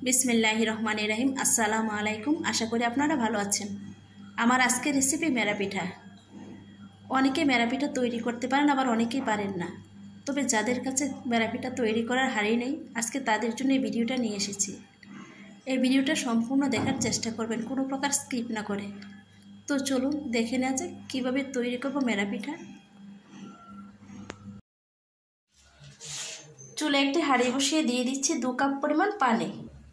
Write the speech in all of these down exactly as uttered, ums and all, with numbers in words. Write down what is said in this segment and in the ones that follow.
बिस्मिल्लाहिर रहमानिर रहीम अस्सलामु आलाइकुम। आशा करी आपनारा भालो आछेन। आमार आजकेर रेसिपि मेरा पिठा। अनेके मेरा पिठा तैरी करते पारेन, आबार अनेकेई पारेन ना। तबे जादेर काछे मेरा पिठा तैरी करार हाड़ि नेই, आजके तादेर जोन्नो এই ভিডিওটা নিয়ে এসেছি। এই ভিডিওটা সম্পূর্ণ দেখার চেষ্টা করবেন, কোনো প্রকার স্কিপ না করে। তো চলুন দেখে নেওয়া যাক কিভাবে তৈরি করব মেরা পিঠা। চুলে একটি হাঁড়ি বসিয়ে দিয়ে দিচ্ছি দু কাপ পরিমাণ পানি।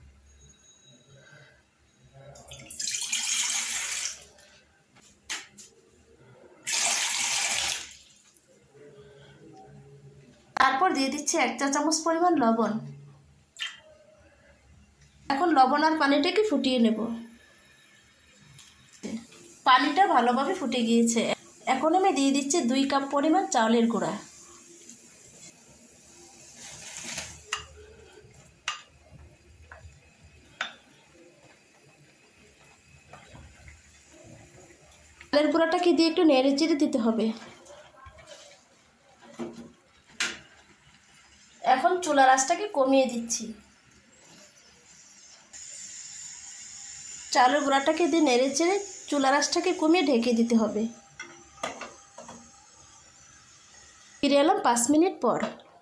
তারপর দিয়ে দিচ্ছি এক চা চামচ পরিমাণ লবণ। এখন লবণ আর পানিটাকে ফুটিয়ে নেব। পানিটা ভালোভাবে ফুটে গিয়েছে। এখন আমি দিয়ে দিচ্ছি দুই কাপ পরিমাণ চাউলের গুঁড়া। চালের গুঁড়াটাকে দিয়ে একটু নেড়ে চেড়ে দিতে হবে। এখন চুলার আঁচটাকে কমিয়ে দিচ্ছি। চালের গুঁড়াটাকে দিয়ে নেড়ে চেড়ে চুলার আঁচটাকে কমিয়ে ঢেকে দিতে হবে। ফিরে এলাম পাঁচ মিনিট পর।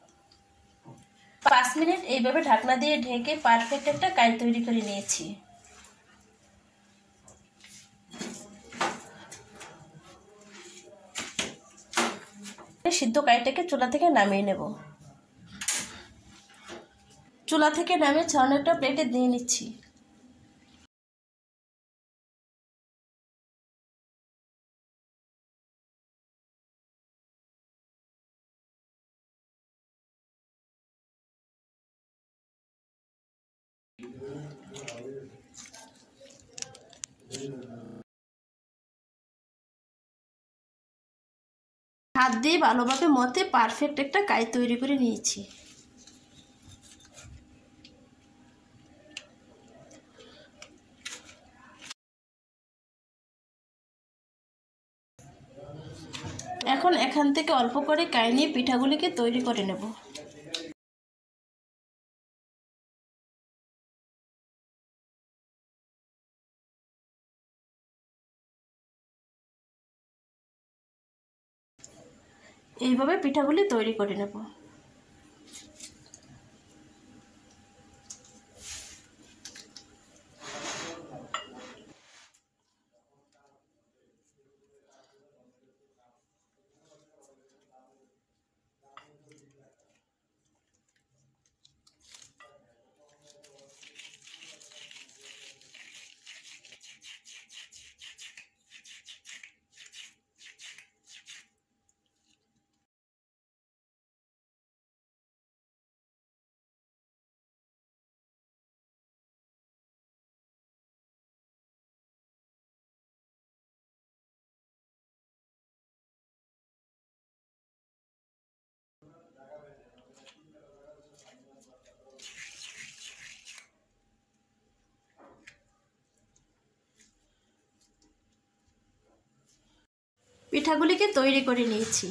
পাঁচ মিনিট এইভাবে ঢাকনা দিয়ে ঢেকে পারফেক্ট একটা কাই তৈরি করে নিয়েছি। সিদ্ধ কাইটাকে চুলা থেকে নামিয়ে নেব। চুলা থেকে নামিয়ে ছাড়ানো একটা প্লেটে দিয়ে নিচ্ছি। হাত দিয়ে ভালোভাবে মতে পারফেক্ট একটা কাই তৈরি করে নিয়েছি। এখন এখান থেকে অল্প করে কাই নিয়ে পিঠাগুলিকে তৈরি করে নেব। এইভাবে পিঠাগুলি তৈরি করে নেব। পিঠাগুলিকে তৈরি করে নিয়েছি।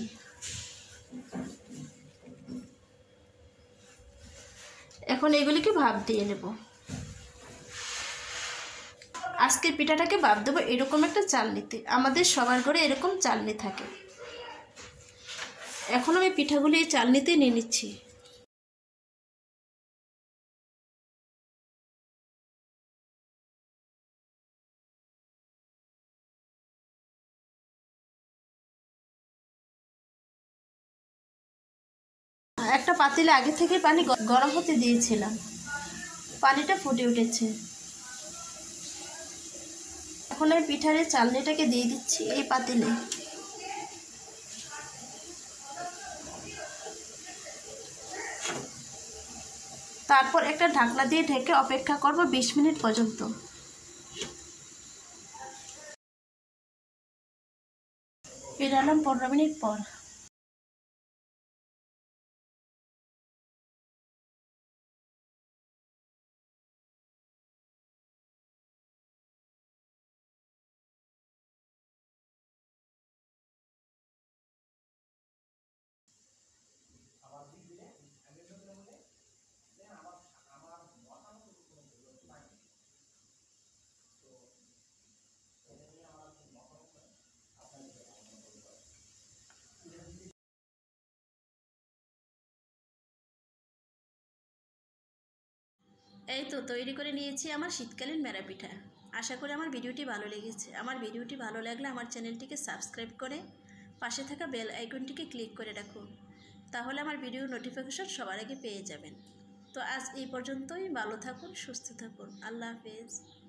এখন এগুলিকে ভাপ দিয়ে নেব। আজকের পিঠাটাকে ভাপ দেবো এরকম একটা চালনিতে। আমাদের সবার ঘরে এরকম চালনি থাকে। এখন আমি পিঠাগুলি এই চালনিতে নিয়ে নিচ্ছি। একটা পাতিলে আগে থেকে পানি গরম হতে দিয়েছিলাম। পানিটা ফুটে উঠেছে। এখন আমি পিঠার চালনিটাকে দিয়ে দিচ্ছি এই পাতিলে। তারপর একটা ঢাকনা দিয়ে ঢেকে অপেক্ষা করব বিশ মিনিট পর্যন্ত। ফিরে এলাম পনেরো মিনিট পর। এই তো তৈরি করে নিয়েছি আমার শীতকালীন মেরা পিঠা। আশা করি আমার ভিডিওটি ভালো লেগেছে। আমার ভিডিওটি ভালো লাগলে আমার চ্যানেলটিকে সাবস্ক্রাইব করে পাশে থাকা বেল আইকনটিকে ক্লিক করে রাখুন, তাহলে আমার ভিডিও নোটিফিকেশন সবার আগে পেয়ে যাবেন। তো আজ এই পর্যন্তই। ভালো থাকুন, সুস্থ থাকুন। আল্লাহ হাফেজ।